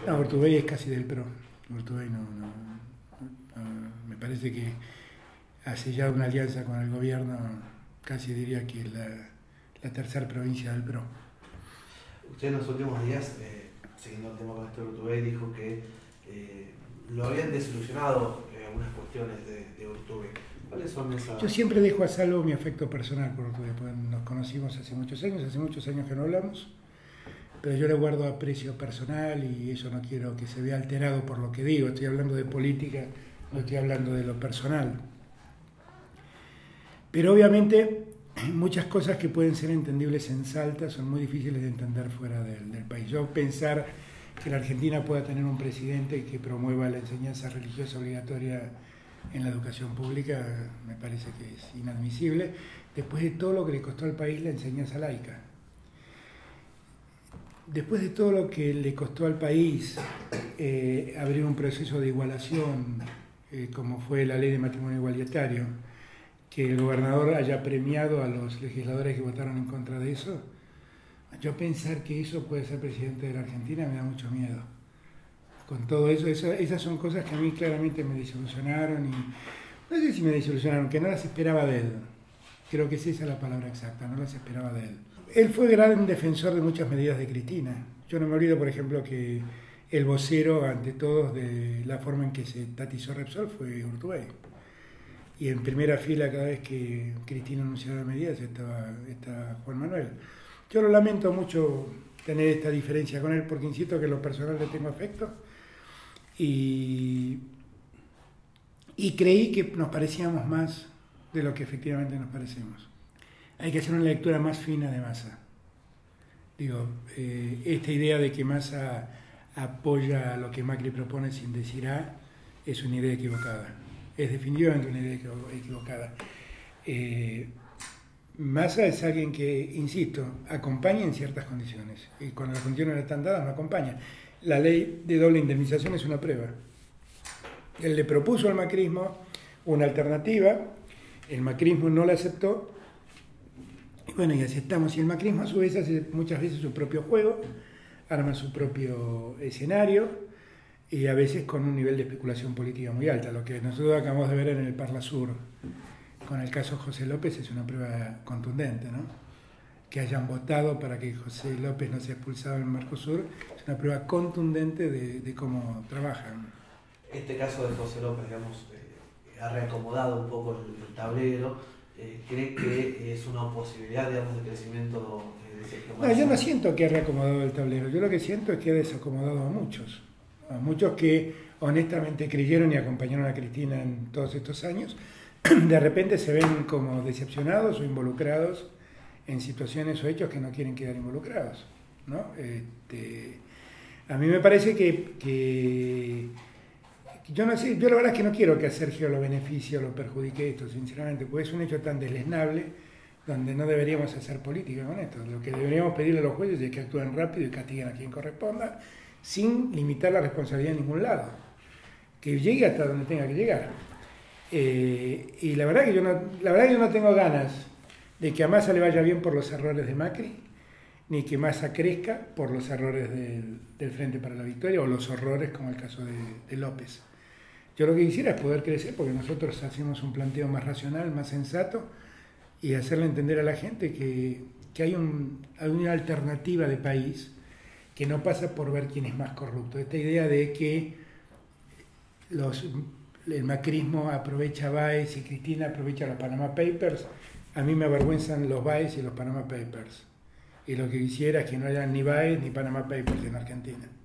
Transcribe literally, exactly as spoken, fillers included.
No, Urtubey es casi del P R O. Urtubey no, no, no, me parece que ha sellado una alianza con el gobierno, casi diría que es la, la tercera provincia del P R O. Usted en los últimos días, eh, siguiendo el tema con este Urtubey, dijo que eh, lo habían desilusionado eh, algunas cuestiones de, de Urtubey. ¿Cuáles son esas? Yo siempre dejo a salvo mi afecto personal por Urtubey, porque nos conocimos hace muchos años, hace muchos años que no hablamos, pero yo le guardo aprecio personal y eso no quiero que se vea alterado por lo que digo. Estoy hablando de política, no estoy hablando de lo personal. Pero obviamente muchas cosas que pueden ser entendibles en Salta son muy difíciles de entender fuera del, del país. Yo pensar que la Argentina pueda tener un presidente que promueva la enseñanza religiosa obligatoria en la educación pública me parece que es inadmisible, después de todo lo que le costó al país la enseñanza laica. Después de todo lo que le costó al país eh, abrir un proceso de igualación, eh, como fue la ley de matrimonio igualitario, que el gobernador haya premiado a los legisladores que votaron en contra de eso, yo pensar que eso puede ser presidente de la Argentina me da mucho miedo. Con todo eso, eso, esas son cosas que a mí claramente me desilusionaron y no sé si me desilusionaron, que no las esperaba de él. Creo que es esa la palabra exacta, no las esperaba de él. Él fue gran defensor de muchas medidas de Cristina. Yo no me olvido, por ejemplo, que el vocero, ante todos, de la forma en que se tatizó Repsol fue Urtubey. Y en primera fila, cada vez que Cristina anunciaba medidas, estaba, estaba Juan Manuel. Yo lo lamento mucho tener esta diferencia con él, porque insisto que en lo personal le tengo afecto. Y, y creí que nos parecíamos más de lo que efectivamente nos parecemos. Hay que hacer una lectura más fina de Massa. Digo, eh, esta idea de que Massa apoya lo que Macri propone sin decir A es una idea equivocada. Es definitivamente una idea equivocada. Eh, Massa es alguien que, insisto, acompaña en ciertas condiciones. Y cuando las condiciones no están dadas, no acompaña. La ley de doble indemnización es una prueba. Él le propuso al macrismo una alternativa, el macrismo no la aceptó, y bueno, y aceptamos. Y el macrismo a su vez hace muchas veces su propio juego, arma su propio escenario, y a veces con un nivel de especulación política muy alta. Lo que nosotros acabamos de ver en el Parla Sur con el caso José López es una prueba contundente, ¿no? Que hayan votado para que José López no sea expulsado del Mercosur, es una prueba contundente de, de cómo trabajan. Este caso de José López, digamos, eh, ha reacomodado un poco el, el tablero. Eh, ¿Cree que es una posibilidad, digamos, de crecimiento eh, de Sergio Massa? No, yo no siento que ha reacomodado el tablero, yo lo que siento es que ha desacomodado a muchos, a muchos que honestamente creyeron y acompañaron a Cristina en todos estos años, de repente se ven como decepcionados o involucrados en situaciones o hechos que no quieren quedar involucrados, ¿no? Este, a mí me parece que, que yo no sé, yo la verdad es que no quiero que a Sergio lo beneficie o lo perjudique esto, sinceramente, porque es un hecho tan deleznable donde no deberíamos hacer política con esto. Lo que deberíamos pedirle a los jueces es que actúen rápido y castiguen a quien corresponda, sin limitar la responsabilidad en ningún lado, que llegue hasta donde tenga que llegar. Eh, y la verdad que yo no, la verdad que yo no tengo ganas de que a Massa le vaya bien por los errores de Macri, ni que Massa crezca por los errores del, del Frente para la Victoria o los horrores como el caso de, de López. Yo lo que quisiera es poder crecer porque nosotros hacemos un planteo más racional, más sensato y hacerle entender a la gente que, que hay, un, hay una alternativa de país que no pasa por ver quién es más corrupto. Esta idea de que los, el macrismo aprovecha Baez y Cristina aprovecha los Panama Papers. A mí me avergüenzan los Baez y los Panama Papers. Y lo que quisiera es que no haya ni Baez ni Panama Papers en Argentina.